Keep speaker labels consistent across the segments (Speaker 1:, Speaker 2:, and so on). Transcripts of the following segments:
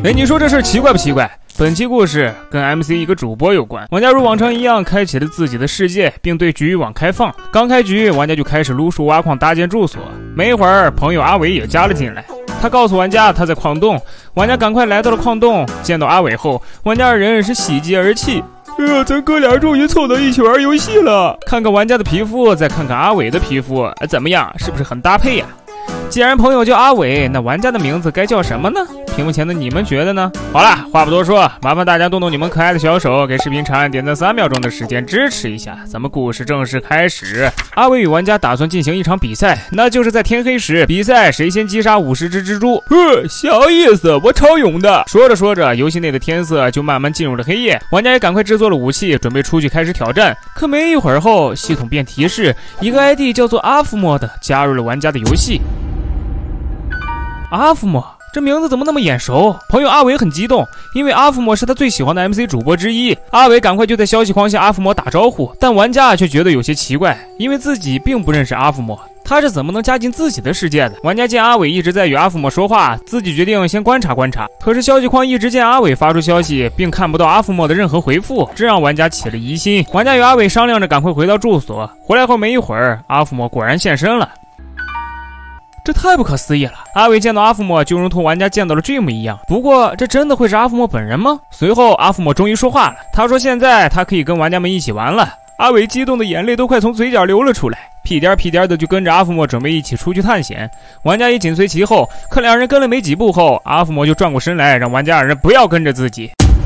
Speaker 1: 哎，你说这事奇怪不奇怪？本期故事跟 MC 一个主播有关，玩家如往常一样开启了自己的世界，并对局域网开放。刚开局，玩家就开始撸树挖矿搭建住所。没一会儿，朋友阿伟也加了进来。他告诉玩家他在矿洞，玩家赶快来到了矿洞。见到阿伟后，玩家二人是喜极而泣。咱哥俩终于凑到一起玩游戏了。看看玩家的皮肤，再看看阿伟的皮肤，怎么样？是不是很搭配呀？既然朋友叫阿伟，那玩家的名字该叫什么呢？屏幕前的你们觉得呢？好了，话不多说，麻烦大家动动你们可爱的小手，给视频长按点赞3秒钟的时间支持一下。咱们故事正式开始。阿伟与玩家打算进行一场比赛，那就是在天黑时比赛谁先击杀50只蜘蛛。小意思，我超勇的。说着说着，游戏内的天色就慢慢进入了黑夜，玩家也赶快制作了武器，准备出去开始挑战。可没一会儿后，系统便提示一个 ID 叫做阿福莫的加入了玩家的游戏。阿福莫，这名字怎么那么眼熟？朋友阿伟很激动，因为阿福莫是他最喜欢的 MC 主播之一。阿伟赶快就在消息框向阿福莫打招呼，但玩家却觉得有些奇怪，因为自己并不认识阿福莫，他是怎么能加进自己的世界的？玩家见阿伟一直在与阿福莫说话，自己决定先观察观察。可是消息框一直见阿伟发出消息，并看不到阿福莫的任何回复，这让玩家起了疑心。玩家与阿伟商量着赶快回到住所。回来后没一会儿，阿福莫果然现身了。这太不可思议了！阿伟见到阿福莫就如同玩家见到了 Dream 一样。不过，这真的会是阿福莫本人吗？随后，阿福莫终于说话了。他说：“现在他可以跟玩家们一起玩了。”阿伟激动的眼泪都快从嘴角流了出来，屁颠屁颠的就跟着阿福莫准备一起出去探险。玩家也紧随其后。可两人跟了没几步后，阿福莫就转过身来，让玩家二人不要跟着自己。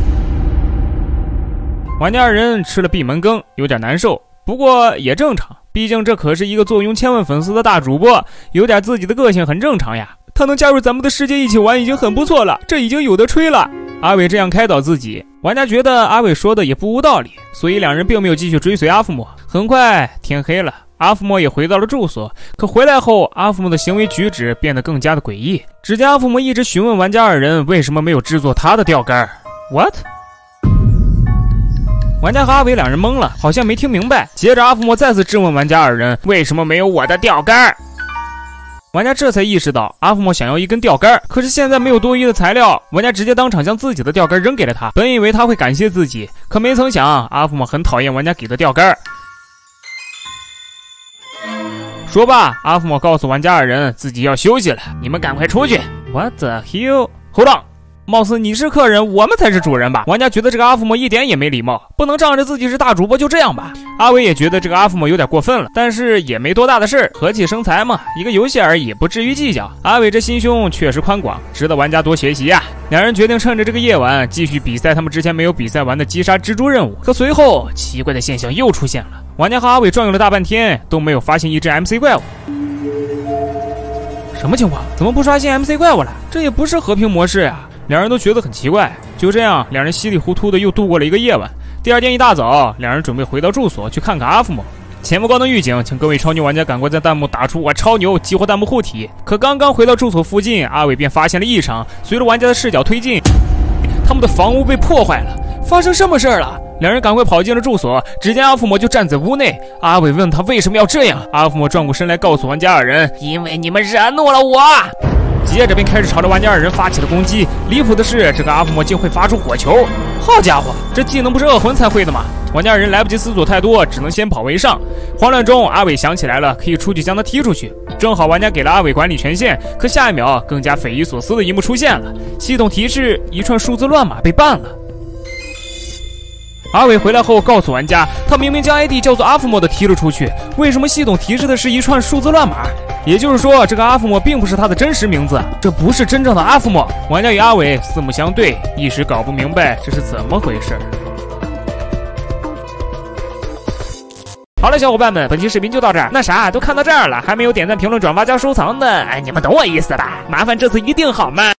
Speaker 1: 玩家二人吃了闭门羹，有点难受，不过也正常。毕竟这可是一个坐拥1000万粉丝的大主播，有点自己的个性很正常呀。他能加入咱们的世界一起玩已经很不错了，这已经有的吹了。阿伟这样开导自己，玩家觉得阿伟说的也不无道理，所以两人并没有继续追随阿福莫。很快天黑了，阿福莫也回到了住所。可回来后，阿福莫的行为举止变得更加的诡异。只见阿福莫一直询问玩家二人为什么没有制作他的钓竿。What？玩家和阿伟两人懵了，好像没听明白。接着阿福莫再次质问玩家二人为什么没有我的钓竿。玩家这才意识到阿福莫想要一根钓竿，可是现在没有多余的材料，玩家直接当场将自己的钓竿扔给了他。本以为他会感谢自己，可没曾想阿福莫很讨厌玩家给的钓竿。说罢，阿福莫告诉玩家二人自己要休息了，你们赶快出去。What the hell？ Hold on！貌似你是客人，我们才是主人吧？玩家觉得这个阿福莫一点也没礼貌，不能仗着自己是大主播就这样吧？阿伟也觉得这个阿福莫有点过分了，但是也没多大的事，和气生财嘛，一个游戏而已，不至于计较。阿伟这心胸确实宽广，值得玩家多学习呀。两人决定趁着这个夜晚继续比赛他们之前没有比赛完的击杀蜘蛛任务。可随后奇怪的现象又出现了，玩家和阿伟转悠了大半天都没有发现一只 MC 怪物。什么情况？怎么不刷新 MC 怪物了？这也不是和平模式呀。两人都觉得很奇怪，就这样，两人稀里糊涂的又度过了一个夜晚。第二天一大早，两人准备回到住所去看看阿福莫。前不高能预警，请各位超牛玩家赶快在弹幕打出我超牛，激活弹幕护体。可刚刚回到住所附近，阿伟便发现了异常。随着玩家的视角推进，他们的房屋被破坏了。发生什么事了？两人赶快跑进了住所，只见阿福莫就站在屋内。阿伟问他为什么要这样，阿福莫转过身来告诉玩家二人，因为你们惹怒了我。接着便开始朝着玩家二人发起了攻击。离谱的是，这个阿福莫竟会发出火球。好家伙，这技能不是恶魂才会的吗？玩家二人来不及思索太多，只能先跑为上。慌乱中，阿伟想起来了，可以出去将他踢出去。正好玩家给了阿伟管理权限，可下一秒，更加匪夷所思的一幕出现了。系统提示一串数字乱码被ban了。阿伟回来后告诉玩家，他明明将 ID 叫做阿福莫的踢了出去，为什么系统提示的是一串数字乱码？也就是说，这个阿福莫并不是他的真实名字，这不是真正的阿福莫。玩家与阿伟四目相对，一时搞不明白这是怎么回事。好了，小伙伴们，本期视频就到这儿。那啥，都看到这儿了，还没有点赞、评论、转发加收藏的，你们懂我意思吧？麻烦这次一定好吗？